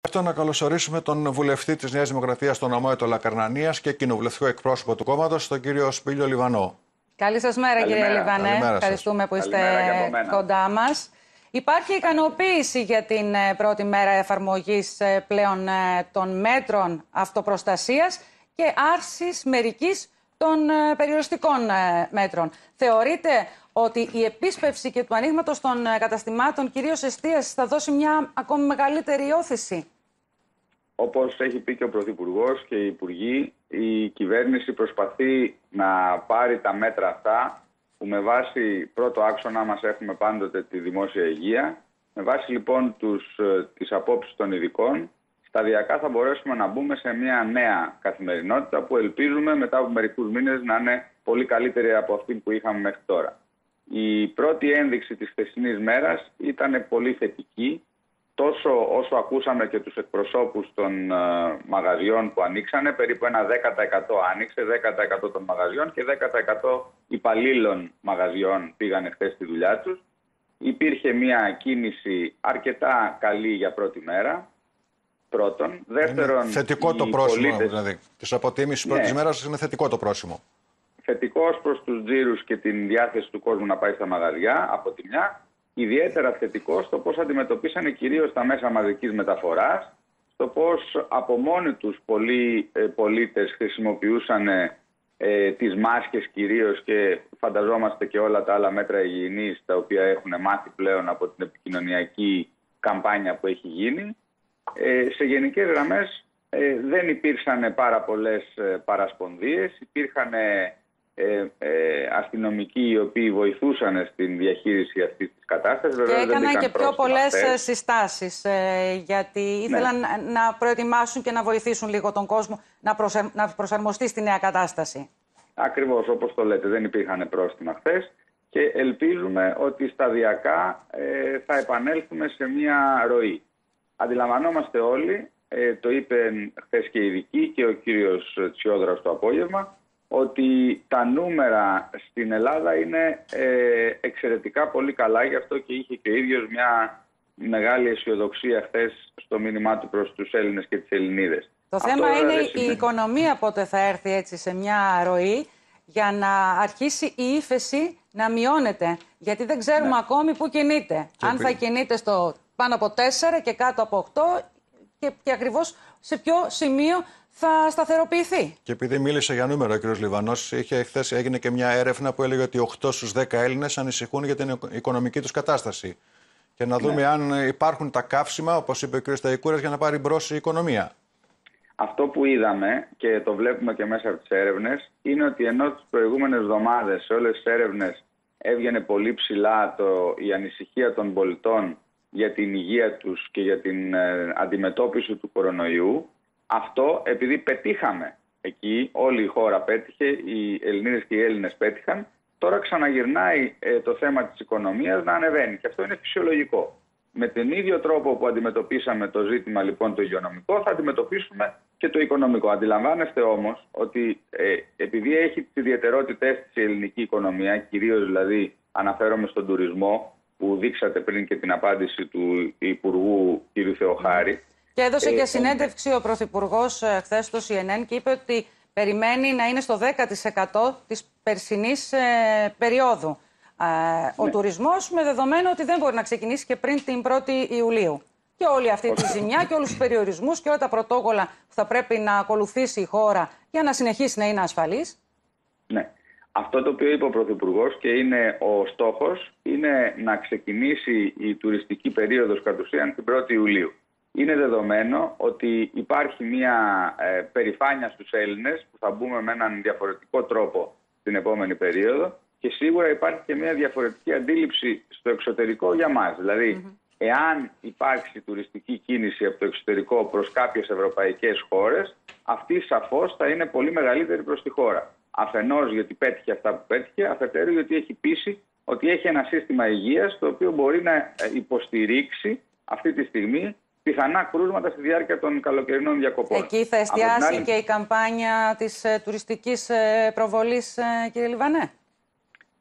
Αυτό να καλωσορίσουμε τον βουλευτή της Νέας Δημοκρατίας στον Αμόητο Λακαρνανίας και κοινοβουλευτικό εκπρόσωπο του κόμματος, τον κύριο Σπύλιο Λιβανό. Καλή σας μέρα, κύριε Λιβανέ. Ευχαριστούμε που είστε κοντά μας. Υπάρχει ικανοποίηση για την πρώτη μέρα εφαρμογής πλέον των μέτρων αυτοπροστασίας και άρσης μερικής των περιοριστικών μέτρων. Θεωρείτε ότι η επίσπευση και του ανοίγματος των καταστημάτων, κυρίως εστίασης, θα δώσει μια ακόμη μεγαλύτερη όθηση? Όπως έχει πει και ο Πρωθυπουργός και οι Υπουργοί, η κυβέρνηση προσπαθεί να πάρει τα μέτρα αυτά που με βάση πρώτο άξονα μας έχουμε πάντοτε τη δημόσια υγεία. Με βάση λοιπόν τις απόψεις των ειδικών, σταδιακά θα μπορέσουμε να μπούμε σε μια νέα καθημερινότητα που ελπίζουμε μετά από μερικούς μήνες να είναι πολύ καλύτερη από αυτή που είχαμε μέχρι τώρα. Η πρώτη ένδειξη της χθεσινής μέρας ήταν πολύ θετική, τόσο όσο ακούσαμε και τους εκπροσώπους των μαγαζιών που ανοίξανε, περίπου ένα 10% άνοιξε, 10% των μαγαζιών και 10% υπαλλήλων μαγαζιών πήγανε χθες στη δουλειά τους. Υπήρχε μια κίνηση αρκετά καλή για πρώτη μέρα, πρώτον. Δεύτερον, θετικό το πρόσημο, δηλαδή, της αποτίμησης πρώτης μέρας είναι θετικό το πρόσημο. Θετικό ως προς τους τζίρους και την διάθεση του κόσμου να πάει στα μαγαζιά, από τη μια. Ιδιαίτερα θετικό στο πώς αντιμετωπίσανε κυρίως τα μέσα μαζικής μεταφοράς, στο πώς από μόνοι τους πολλοί πολίτες χρησιμοποιούσαν τις μάσκες κυρίως και φανταζόμαστε και όλα τα άλλα μέτρα υγιεινής τα οποία έχουν μάθει πλέον από την επικοινωνιακή καμπάνια που έχει γίνει. Σε γενικές γραμμές δεν υπήρξαν πάρα πολλές παρασπονδίες, υπήρχαν αστυνομικοί οι οποίοι βοηθούσαν στην διαχείριση αυτής της κατάστασης. Και έκαναν και πιο πολλές συστάσεις, γιατί ήθελαν να προετοιμάσουν και να βοηθήσουν λίγο τον κόσμο να προσαρμοστεί στη νέα κατάσταση. Ακριβώς, όπως το λέτε, δεν υπήρχαν πρόστιμα χθες και ελπίζουμε ότι σταδιακά θα επανέλθουμε σε μια ροή. Αντιλαμβανόμαστε όλοι, το είπε χθες και οι ειδικοί και ο κύριος Τσιόδρας το απόγευμα, ότι τα νούμερα στην Ελλάδα είναι εξαιρετικά πολύ καλά, γι' αυτό και είχε και ο ίδιος μια μεγάλη αισιοδοξία χθες στο μήνυμά του προς τους Έλληνες και τις Ελληνίδες. Το θέμα είναι η οικονομία πότε θα έρθει έτσι σε μια ροή για να αρχίσει η ύφεση να μειώνεται, γιατί δεν ξέρουμε ακόμη πού κινείται. Αν θα κινείται στο πάνω από 4 και κάτω από 8 και ακριβώς σε ποιο σημείο θα σταθεροποιηθεί. Και επειδή μίλησε για νούμερο ο κ. Λιβανός, χθες έγινε και μια έρευνα που έλεγε ότι 8 στους 10 Έλληνες ανησυχούν για την οικονομική τους κατάσταση. Και να δούμε αν υπάρχουν τα καύσιμα, όπως είπε ο κ. Σταϊκούρας, για να πάρει μπρος η οικονομία. Αυτό που είδαμε και το βλέπουμε και μέσα από τις έρευνες είναι ότι ενώ τις προηγούμενες εβδομάδες σε όλες τις έρευνες έβγαινε πολύ ψηλά η ανησυχία των πολιτών για την υγεία τους και για την αντιμετώπιση του κορονοϊού, αυτό επειδή πετύχαμε εκεί, όλη η χώρα πέτυχε, οι Ελληνίδες και οι Έλληνες πέτυχαν, τώρα ξαναγυρνάει το θέμα της οικονομίας να ανεβαίνει και αυτό είναι φυσιολογικό. Με τον ίδιο τρόπο που αντιμετωπίσαμε το ζήτημα λοιπόν το υγειονομικό, θα αντιμετωπίσουμε και το οικονομικό. Αντιλαμβάνεστε όμως ότι επειδή έχει τις ιδιαιτερότητες της ελληνική οικονομία, κυρίως δηλαδή αναφέρομαι στον τουρισμό, που δείξατε πριν και την απάντηση του Υπουργού κ. Θεοχάρη. Και έδωσε και συνέντευξη ο Πρωθυπουργός χθες στο CNN και είπε ότι περιμένει να είναι στο 10% της περσινής περίοδου. Ο τουρισμός, με δεδομένο ότι δεν μπορεί να ξεκινήσει και πριν την 1η Ιουλίου. Και όλη αυτή τη ζημιά και όλους τους περιορισμούς και όλα τα πρωτόκολλα που θα πρέπει να ακολουθήσει η χώρα για να συνεχίσει να είναι ασφαλής. Ναι. Αυτό το οποίο είπε ο Πρωθυπουργός και είναι ο στόχος είναι να ξεκινήσει η τουριστική περίοδος κατ' ουσίαν την 1η Ιουλίου. Είναι δεδομένο ότι υπάρχει μια περηφάνεια στους Έλληνες που θα μπούμε με έναν διαφορετικό τρόπο την επόμενη περίοδο και σίγουρα υπάρχει και μια διαφορετική αντίληψη στο εξωτερικό για μας. Δηλαδή, εάν υπάρξει τουριστική κίνηση από το εξωτερικό προς κάποιες ευρωπαϊκές χώρες, αυτή σαφώς θα είναι πολύ μεγαλύτερη προς τη χώρα. Αφενός γιατί πέτυχε αυτά που πέτυχε, αφετέρου γιατί έχει πείσει ότι έχει ένα σύστημα υγείας το οποίο μπορεί να υποστηρίξει αυτή τη στιγμή πιθανά κρούσματα στη διάρκεια των καλοκαιρινών διακοπών. Εκεί θα εστιάσει και η καμπάνια της τουριστικής προβολής, κύριε Λιβανέ.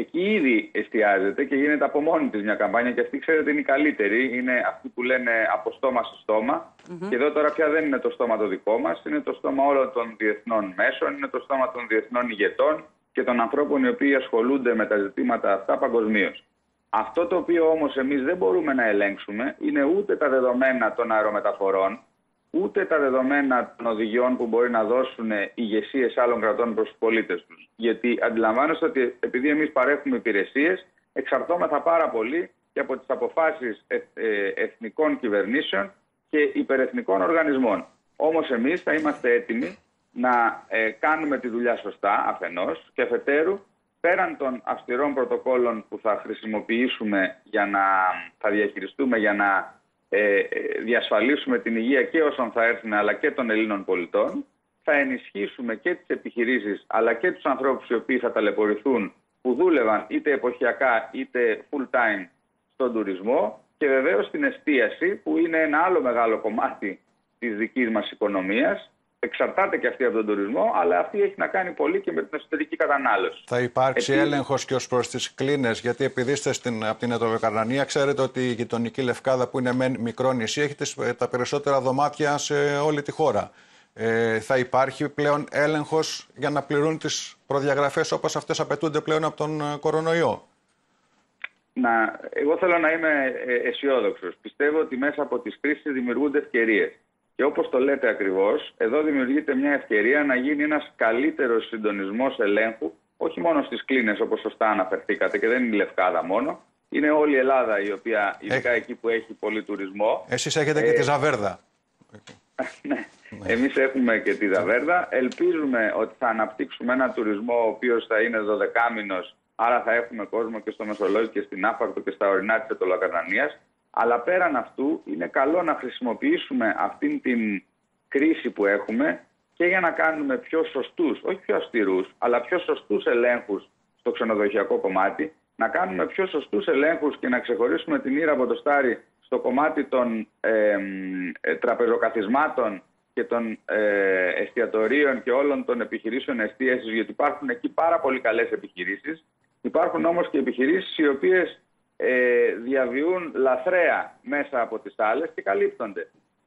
εκεί ήδη εστιάζεται και γίνεται από μόνη της μια καμπάνια, και αυτή, ξέρετε, είναι η καλύτερη. Είναι αυτή που λένε από στόμα σε στόμα. Και εδώ τώρα πια δεν είναι το στόμα το δικό μας, είναι το στόμα όλων των διεθνών μέσων, είναι το στόμα των διεθνών ηγετών και των ανθρώπων οι οποίοι ασχολούνται με τα ζητήματα αυτά παγκοσμίως. Αυτό το οποίο όμως εμείς δεν μπορούμε να ελέγξουμε είναι ούτε τα δεδομένα των αερομεταφορών, ούτε τα δεδομένα των οδηγιών που μπορεί να δώσουν ηγεσίες άλλων κρατών προς τους πολίτες τους. Γιατί αντιλαμβάνεστε ότι επειδή εμείς παρέχουμε υπηρεσίες, εξαρτώμεθα πάρα πολύ και από τις αποφάσεις εθνικών κυβερνήσεων και υπερεθνικών οργανισμών. Όμως εμείς θα είμαστε έτοιμοι να κάνουμε τη δουλειά σωστά αφενός, και αφετέρου, πέραν των αυστηρών πρωτοκόλων που θα χρησιμοποιήσουμε θα διαχειριστούμε για να διασφαλίσουμε την υγεία και όσων θα έρθουν αλλά και των Ελλήνων πολιτών, θα ενισχύσουμε και τις επιχειρήσεις αλλά και τους ανθρώπους οι οποίοι θα ταλαιπωρηθούν, που δούλευαν είτε εποχιακά είτε full time στον τουρισμό, και βεβαίως την εστίαση, που είναι ένα άλλο μεγάλο κομμάτι της δικής μας οικονομίας. Εξαρτάται και αυτή από τον τουρισμό, αλλά αυτή έχει να κάνει πολύ και με την εσωτερική κατανάλωση. Θα υπάρξει έλεγχος και ως προς τις κλίνες, γιατί επειδή είστε από την Ετωλοκαρνανία, ξέρετε ότι η γειτονική Λευκάδα, που είναι μικρό νησί, έχει τα περισσότερα δωμάτια σε όλη τη χώρα. Θα υπάρχει πλέον έλεγχος για να πληρούν τις προδιαγραφές όπως αυτές απαιτούνται πλέον από τον κορονοϊό? Εγώ θέλω να είμαι αισιόδοξος. Πιστεύω ότι μέσα από τις κρίσεις δημιουργούνται ευκαιρίες. Και όπως το λέτε ακριβώς, εδώ δημιουργείται μια ευκαιρία να γίνει ένας καλύτερος συντονισμός ελέγχου, όχι μόνο στις κλίνες όπως σωστά αναφερθήκατε, και δεν είναι η Λευκάδα μόνο. Είναι όλη η Ελλάδα, η οποία, ειδικά εκεί που έχει πολύ τουρισμό. Εσείς έχετε και τη Ζαβέρδα. Ναι, εμείς έχουμε και τη Ζαβέρδα. Ελπίζουμε ότι θα αναπτύξουμε ένα τουρισμό ο οποίος θα είναι 12μηνος, άρα θα έχουμε κόσμο και στο Μεσολόγγι και στην Άφακτο και στα ορεινά της Ετωλοκαρνανίας. Αλλά πέραν αυτού είναι καλό να χρησιμοποιήσουμε αυτήν την κρίση που έχουμε και για να κάνουμε πιο σωστούς, όχι πιο αυστηρούς, αλλά πιο σωστούς ελέγχους στο ξενοδοχειακό κομμάτι, να κάνουμε πιο σωστούς ελέγχους και να ξεχωρίσουμε την ήρα από το στάρι στο κομμάτι των τραπεζοκαθισμάτων και των εστιατορίων και όλων των επιχειρήσεων εστίασης, γιατί υπάρχουν εκεί πάρα πολύ καλές επιχειρήσεις. Υπάρχουν όμως και επιχειρήσεις οι οποίες διαβιούν λαθρέα μέσα από τις άλλες και καλύπτονται.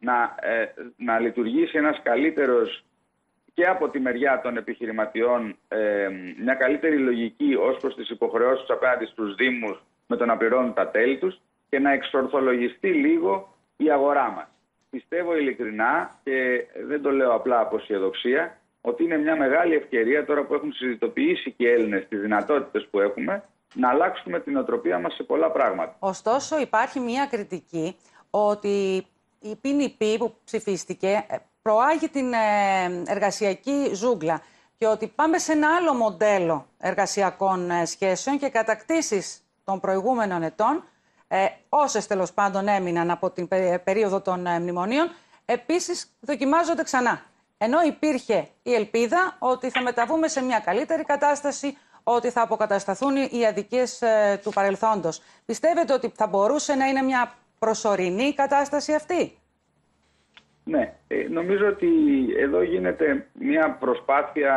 Να λειτουργήσει ένας καλύτερος και από τη μεριά των επιχειρηματιών μια καλύτερη λογική ως προς τις υποχρεώσεις απέναντι στους Δήμους με το να πληρώνουν τα τέλη τους, και να εξορθολογιστεί λίγο η αγορά μας. Πιστεύω ειλικρινά, και δεν το λέω απλά από αισιοδοξία, ότι είναι μια μεγάλη ευκαιρία τώρα που έχουν συνειδητοποιήσει και οι Έλληνες τις δυνατότητες που έχουμε, να αλλάξουμε την οτροπία μας σε πολλά πράγματα. Ωστόσο, υπάρχει μια κριτική ότι η PNP που ψηφίστηκε προάγει την εργασιακή ζούγκλα και ότι πάμε σε ένα άλλο μοντέλο εργασιακών σχέσεων και κατακτήσεις των προηγούμενων ετών, όσες τέλος πάντων έμειναν από την περίοδο των μνημονίων, επίσης δοκιμάζονται ξανά. Ενώ υπήρχε η ελπίδα ότι θα μεταβούμε σε μια καλύτερη κατάσταση, ότι θα αποκατασταθούν οι αδικίες του παρελθόντος. Πιστεύετε ότι θα μπορούσε να είναι μια προσωρινή κατάσταση αυτή? Ναι, νομίζω ότι εδώ γίνεται μια προσπάθεια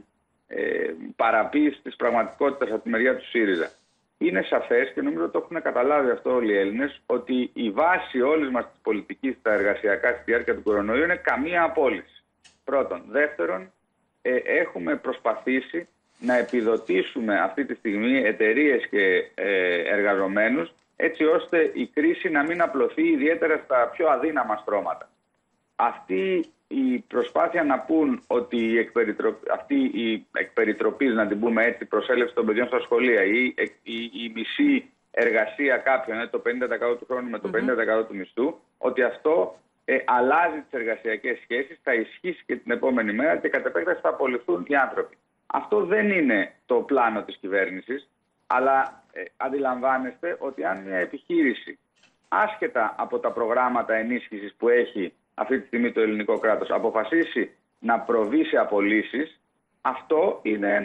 παραποίησης της πραγματικότητας από τη μεριά του ΣΥΡΙΖΑ. Είναι σαφές, και νομίζω το έχουν καταλάβει αυτό όλοι οι Έλληνες, ότι η βάση όλης μας της πολιτικής στα εργασιακά στη διάρκεια του κορονοϊού είναι καμία απόλυση. Πρώτον. Δεύτερον, έχουμε προσπαθήσει να επιδοτήσουμε αυτή τη στιγμή εταιρείες και εργαζομένους, έτσι ώστε η κρίση να μην απλωθεί ιδιαίτερα στα πιο αδύναμα στρώματα. Αυτή η προσπάθεια να πούν ότι αυτή η εκπεριτροπής, να την πούμε έτσι, προσέλευση των παιδιών στα σχολεία ή η μισή εργασία κάποιον, το 50% του χρόνου με το 50% του μισθού, ότι αυτό αλλάζει τις εργασιακές σχέσεις, θα ισχύσει και την επόμενη μέρα και κατ' επέκταση θα απολυθούν οι άνθρωποι. Αυτό δεν είναι το πλάνο της κυβέρνησης, αλλά αντιλαμβάνεστε ότι αν μια επιχείρηση, άσχετα από τα προγράμματα ενίσχυσης που έχει αυτή τη στιγμή το ελληνικό κράτος, αποφασίσει να προβεί σε απολύσεις, αυτό είναι,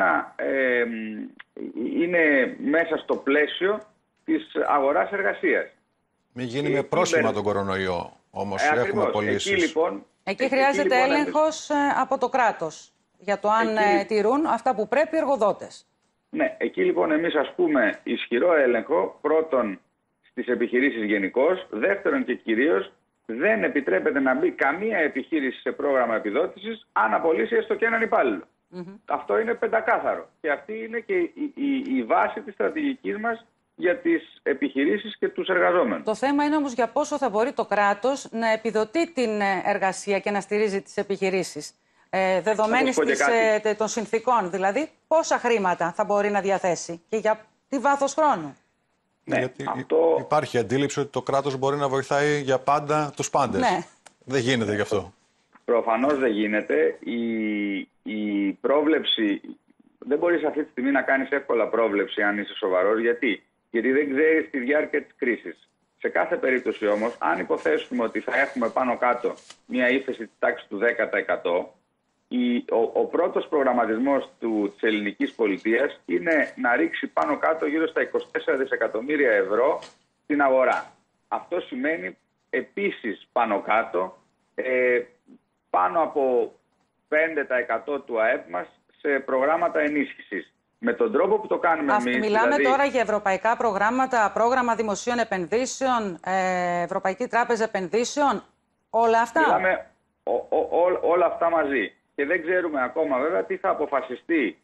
είναι μέσα στο πλαίσιο της αγοράς εργασίας. Μην γίνει με πρόσχημα τον κορονοϊό, όμως έχουμε απολύσεις. Εκεί χρειάζεται έλεγχος από το κράτος για το αν τηρούν αυτά που πρέπει οι εργοδότες. Ναι, εκεί λοιπόν εμείς ασκούμε ισχυρό έλεγχο, πρώτον στις επιχειρήσεις γενικώς, δεύτερον και κυρίως δεν επιτρέπεται να μπει καμία επιχείρηση σε πρόγραμμα επιδότησης αν απολύσει έστω και έναν υπάλληλο. Αυτό είναι πεντακάθαρο και αυτή είναι και η βάση της στρατηγικής μας για τις επιχειρήσεις και τους εργαζόμενους. Το θέμα είναι όμως για πόσο θα μπορεί το κράτος να επιδοτεί την εργασία και να στηρίζει τις επιχειρήσεις. Δεδομένης των συνθήκων, δηλαδή πόσα χρήματα θα μπορεί να διαθέσει και για τι βάθος χρόνου. Ναι, γιατί υπάρχει αντίληψη ότι το κράτος μπορεί να βοηθάει για πάντα τους πάντες. Ναι. Δεν γίνεται γι' αυτό. Προφανώς δεν γίνεται. Η πρόβλεψη, δεν μπορείς αυτή τη στιγμή να κάνεις εύκολα πρόβλεψη αν είσαι σοβαρός. Γιατί δεν ξέρεις τη διάρκεια της κρίσης. Σε κάθε περίπτωση όμως, αν υποθέσουμε ότι θα έχουμε πάνω κάτω μια ύφεση της τάξης του 10%, ο πρώτος προγραμματισμός της ελληνικής πολιτείας είναι να ρίξει πάνω κάτω γύρω στα 24 δισεκατομμύρια ευρώ στην αγορά. Αυτό σημαίνει επίσης πάνω κάτω πάνω από 5% του ΑΕΠ μας σε προγράμματα ενίσχυσης. Με τον τρόπο που το κάνουμε εμείς... Μιλάμε τώρα για ευρωπαϊκά προγράμματα, πρόγραμμα δημοσίων επενδύσεων, Ευρωπαϊκή Τράπεζα Επενδύσεων, όλα αυτά. Μιλάμε όλα αυτά μαζί. Και δεν ξέρουμε ακόμα βέβαια τι θα αποφασιστεί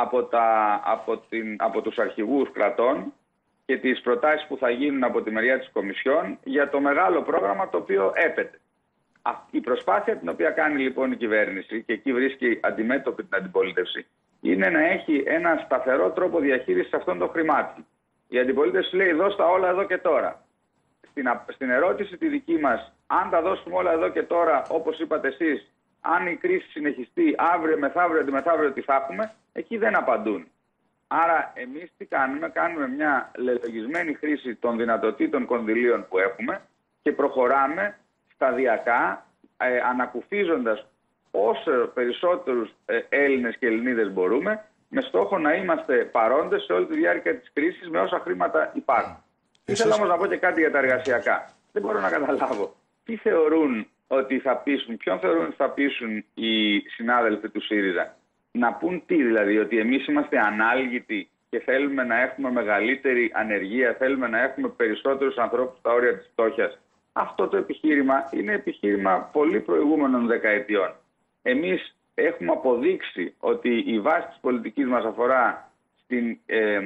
από τους αρχηγούς κρατών και τις προτάσεις που θα γίνουν από τη μεριά της Κομισιόν για το μεγάλο πρόγραμμα το οποίο έπεται. Η προσπάθεια την οποία κάνει λοιπόν η κυβέρνηση, και εκεί βρίσκει αντιμέτωπη την αντιπολίτευση, είναι να έχει ένα σταθερό τρόπο διαχείρισης αυτών των χρημάτων. Η αντιπολίτευση λέει δώσ' τα όλα εδώ και τώρα. Στην ερώτηση τη δική μας, αν τα δώσουμε όλα εδώ και τώρα, όπως είπατε εσείς, αν η κρίση συνεχιστεί αύριο, μεθαύριο, αντιμεθαύριο, τι θα έχουμε, εκεί δεν απαντούν. Άρα εμείς τι κάνουμε? Κάνουμε μια λελογισμένη χρήση των δυνατοτήτων κονδυλίων που έχουμε και προχωράμε σταδιακά, ανακουφίζοντας όσο περισσότερους Έλληνες και Ελληνίδες μπορούμε, με στόχο να είμαστε παρόντες σε όλη τη διάρκεια της κρίσης με όσα χρήματα υπάρχουν. Ήθελα όμως να πω και κάτι για τα εργασιακά. Δεν μπορώ να καταλάβω τι θεωρούν ότι θα πείσουν, ποιον θεωρούν ότι θα πείσουν οι συνάδελφοι του ΣΥΡΙΖΑ. Να πούν τι, δηλαδή, ότι εμείς είμαστε ανάλγητοι και θέλουμε να έχουμε μεγαλύτερη ανεργία, θέλουμε να έχουμε περισσότερους ανθρώπους στα όρια της φτώχειας. Αυτό το επιχείρημα είναι επιχείρημα πολύ προηγούμενων δεκαετιών. Εμείς έχουμε αποδείξει ότι η βάση της πολιτικής μας αφορά στην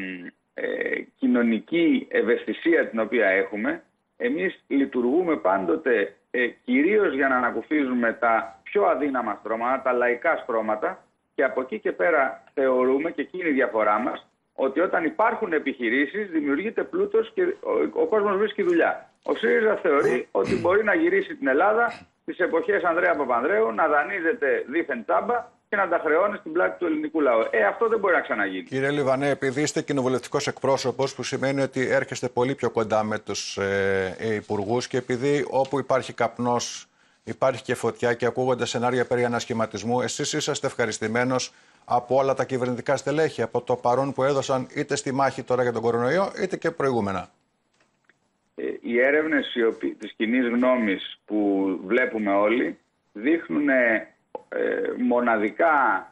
κοινωνική ευαισθησία την οποία έχουμε. Εμείς λειτουργούμε πάντοτε κυρίως για να ανακουφίζουμε τα πιο αδύναμα στρώματα, τα λαϊκά στρώματα, και από εκεί και πέρα θεωρούμε, και εκεί είναι η διαφορά μας, ότι όταν υπάρχουν επιχειρήσεις δημιουργείται πλούτος και ο κόσμος βρίσκει δουλειά. Ο ΣΥΡΙΖΑ θεωρεί ότι μπορεί να γυρίσει την Ελλάδα στις εποχές Ανδρέα Παπανδρέου, να δανείζεται δίθεν τσάμπα και να τα χρεώνει στην πλάτη του ελληνικού λαού. Αυτό δεν μπορεί να ξαναγίνει. Κύριε Λιβανέ, επειδή είστε κοινοβουλευτικός εκπρόσωπος, που σημαίνει ότι έρχεστε πολύ πιο κοντά με τους υπουργούς, και επειδή όπου υπάρχει καπνός υπάρχει και φωτιά και ακούγονται σενάρια περί ανασχηματισμού, εσείς είσαστε ευχαριστημένος από όλα τα κυβερνητικά στελέχη, από το παρόν που έδωσαν είτε στη μάχη τώρα για τον κορονοϊό, είτε και προηγούμενα? Οι έρευνες της κοινής γνώμης που βλέπουμε όλοι δείχνουν μοναδικά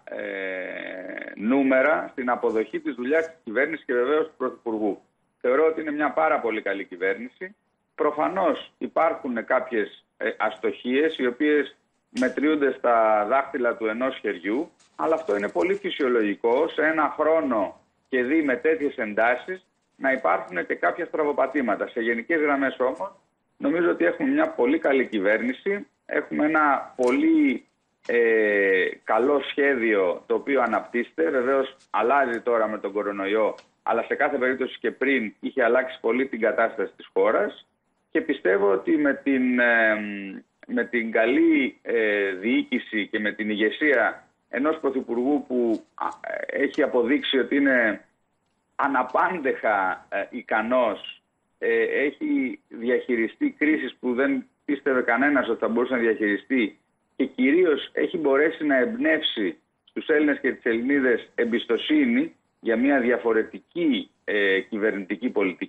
νούμερα στην αποδοχή της δουλειάς της κυβέρνησης και βεβαίως του Πρωθυπουργού. Θεωρώ ότι είναι μια πάρα πολύ καλή κυβέρνηση. Προφανώς υπάρχουν κάποιες αστοχίες οι οποίες μετριούνται στα δάχτυλα του ενός χεριού, αλλά αυτό είναι πολύ φυσιολογικό σε ένα χρόνο και δει με τέτοιες εντάσεις να υπάρχουν και κάποια στραβοπατήματα. Σε γενικές γραμμές όμως νομίζω ότι έχουμε μια πολύ καλή κυβέρνηση, έχουμε ένα πολύ καλό σχέδιο το οποίο αναπτύσσεται. Βεβαίως αλλάζει τώρα με τον κορονοϊό, αλλά σε κάθε περίπτωση και πριν είχε αλλάξει πολύ την κατάσταση της χώρας, και πιστεύω ότι με την καλή διοίκηση και με την ηγεσία ενός Πρωθυπουργού που έχει αποδείξει ότι είναι αναπάντεχα ικανός, έχει διαχειριστεί κρίσεις που δεν πίστευε κανένας ότι θα μπορούσε να διαχειριστεί, και κυρίως έχει μπορέσει να εμπνεύσει στους Έλληνες και τις Ελληνίδες εμπιστοσύνη για μια διαφορετική κυβερνητική πολιτική,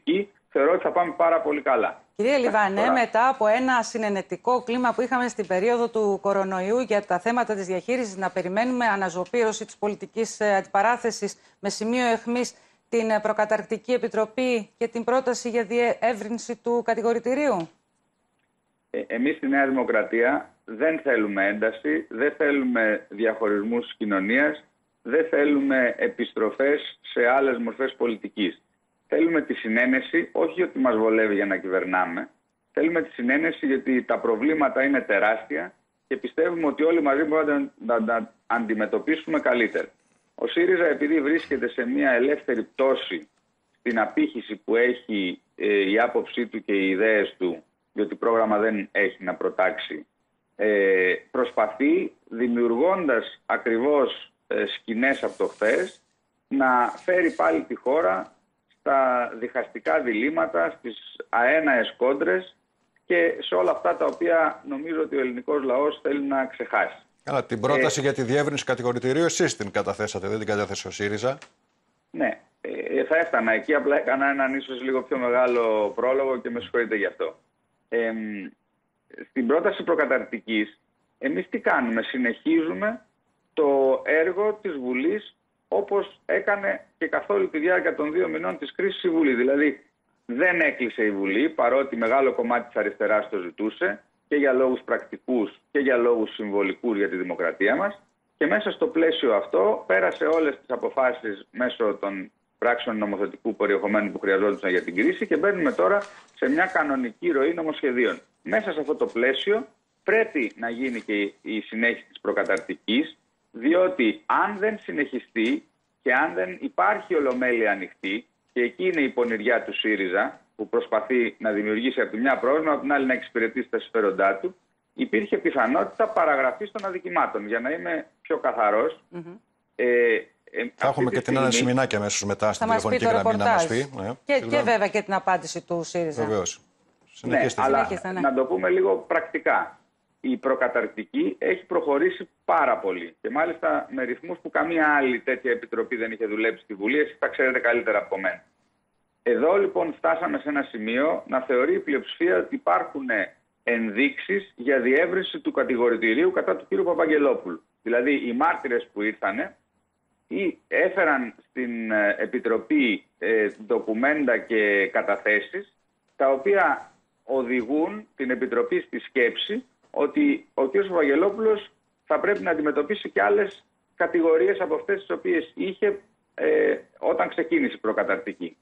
θεωρώ ότι θα πάμε πάρα πολύ καλά. Κύριε Λιβανέ, μετά από ένα συνενετικό κλίμα που είχαμε στην περίοδο του κορονοϊού για τα θέματα της διαχείρισης, να περιμένουμε αναζωπήρωση της πολιτικής αντιπαράθεσης με σημείο αιχμής την προκαταρκτική επιτροπή και την πρόταση για διεύρυνση του κατηγορητηρίου? Εμείς στη Νέα Δημοκρατία δεν θέλουμε ένταση, δεν θέλουμε διαχωρισμούς κοινωνίας, δεν θέλουμε επιστροφές σε άλλες μορφές πολιτικής. Θέλουμε τη συνένεση, όχι γιατί μας βολεύει για να κυβερνάμε. Θέλουμε τη συνένεση γιατί τα προβλήματα είναι τεράστια και πιστεύουμε ότι όλοι μαζί μπορούμε να τα αντιμετωπίσουμε καλύτερα. Ο ΣΥΡΙΖΑ, επειδή βρίσκεται σε μια ελεύθερη πτώση στην απήχηση που έχει η άποψή του και οι ιδέες του, διότι πρόγραμμα δεν έχει να προτάξει, προσπαθεί, δημιουργώντας ακριβώς σκηνές από το χθες, να φέρει πάλι τη χώρα στα διχαστικά διλήμματα, στις αέναες κόντρες και σε όλα αυτά τα οποία νομίζω ότι ο ελληνικός λαός θέλει να ξεχάσει. Καλά, την πρόταση για τη διεύρυνση κατηγορητηρίου εσείς την καταθέσατε, δεν την κατέθεσε ο ΣΥΡΙΖΑ. Ναι, θα έφτανα εκεί, απλά έκανα έναν ίσως λίγο πιο μεγάλο πρόλογο και με συγχωρείτε γι' αυτό. Στην πρόταση προκαταρκτικής, εμείς τι κάνουμε? Συνεχίζουμε το έργο της Βουλής όπως έκανε και καθ' όλη τη διάρκεια των 2 μηνών της κρίσης η Βουλή. Δηλαδή δεν έκλεισε η Βουλή, παρότι μεγάλο κομμάτι της αριστεράς το ζητούσε, και για λόγους πρακτικούς και για λόγους συμβολικούς για τη δημοκρατία μας. Και μέσα στο πλαίσιο αυτό πέρασε όλες τις αποφάσεις μέσω των πράξεων νομοθετικού περιεχομένου που χρειαζόντουσαν για την κρίση και μπαίνουμε τώρα σε μια κανονική ροή νομοσχεδίων. Μέσα σε αυτό το πλαίσιο πρέπει να γίνει και η συνέχιση της προκαταρκτικής, διότι αν δεν συνεχιστεί και αν δεν υπάρχει ολομέλεια ανοιχτή, και εκεί είναι η πονηριά του ΣΥΡΙΖΑ που προσπαθεί να δημιουργήσει από τη μια πρόβλημα, από την άλλη να εξυπηρετήσει τα συμφέροντά του, υπήρχε πιθανότητα παραγραφής των αδικημάτων. Για να είμαι πιο καθαρός, θα έχουμε και την Άννα Σιμινάκη αμέσως μετά στην τηλεφωνική γραμμή να μας πει. Και βέβαια και την απάντηση του ΣΥΡΙΖΑ. Βεβαίως. Ναι, αλλά να το πούμε λίγο πρακτικά. Η προκαταρκτική έχει προχωρήσει πάρα πολύ και μάλιστα με ρυθμούς που καμία άλλη τέτοια επιτροπή δεν είχε δουλέψει στη Βουλή. Εσείς τα ξέρετε καλύτερα από μένα. Εδώ λοιπόν φτάσαμε σε ένα σημείο να θεωρεί η πλειοψηφία ότι υπάρχουν ενδείξεις για διεύρυνση του κατηγορητηρίου κατά του κ. Παπαγγελόπουλου. Δηλαδή οι μάρτυρες που ήρθανε ή έφεραν στην Επιτροπή ντοκουμέντα και καταθέσεις τα οποία οδηγούν την Επιτροπή στη σκέψη ότι ο κ. Παπαγγελόπουλος θα πρέπει να αντιμετωπίσει και άλλες κατηγορίες από αυτές τις οποίες είχε όταν ξεκίνησε η προκαταρκτική.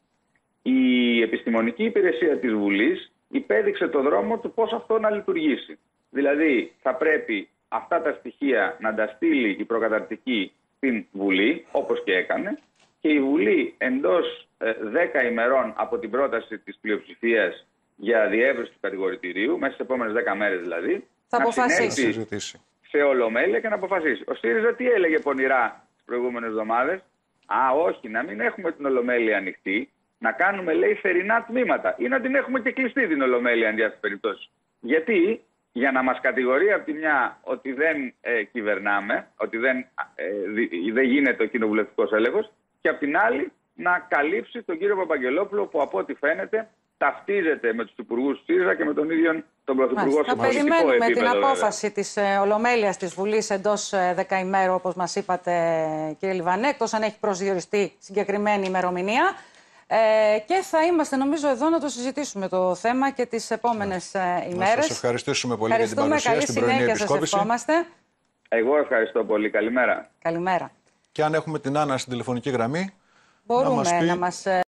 Η επιστημονική υπηρεσία της Βουλής υπέδειξε το δρόμο του πώς αυτό να λειτουργήσει. Δηλαδή θα πρέπει αυτά τα στοιχεία να τα στείλει η προκαταρκτική στην Βουλή, όπως και έκανε, και η Βουλή εντός 10 ημερών από την πρόταση της πλειοψηφίας για διεύρυνση του κατηγορητηρίου, μέσα στις επόμενες 10 μέρες δηλαδή, θα αποφασίσει σε ολομέλεια και να αποφασίσει. Ο ΣΥΡΙΖΑ τι έλεγε πονηρά τις προηγούμενες εβδομάδες? Όχι, να μην έχουμε την ολομέλεια ανοιχτή, να κάνουμε, λέει, θερινά τμήματα ή να την έχουμε και κλειστή την ολομέλεια εν διάφορες περιπτώσεις. Γιατί? Για να μας κατηγορεί από τη μια ότι δεν κυβερνάμε, ότι δεν γίνεται ο κοινοβουλευτικός έλεγχος, και από την άλλη να καλύψει τον κύριο Παπαγγελόπουλο που από ό,τι φαίνεται ταυτίζεται με τους υπουργούς του ΣΥΡΙΖΑ και με τον ίδιο τον πρωθυπουργό. Θα περιμένουμε την απόφαση της Ολομέλειας της Βουλής εντός 10 ημέρων, όπως μας είπατε, κύριε Λιβανέ, εκτός αν έχει προσδιοριστεί συγκεκριμένη ημερομηνία. Και θα είμαστε, νομίζω, εδώ να το συζητήσουμε το θέμα και τις επόμενες ημέρες. Να σας ευχαριστήσουμε πολύ για την παρουσία στην πρωινή επισκόπηση. Εγώ ευχαριστώ πολύ. Καλημέρα. Καλημέρα. Και αν έχουμε την Άννα στην τηλεφωνική γραμμή, μπορούμε να μας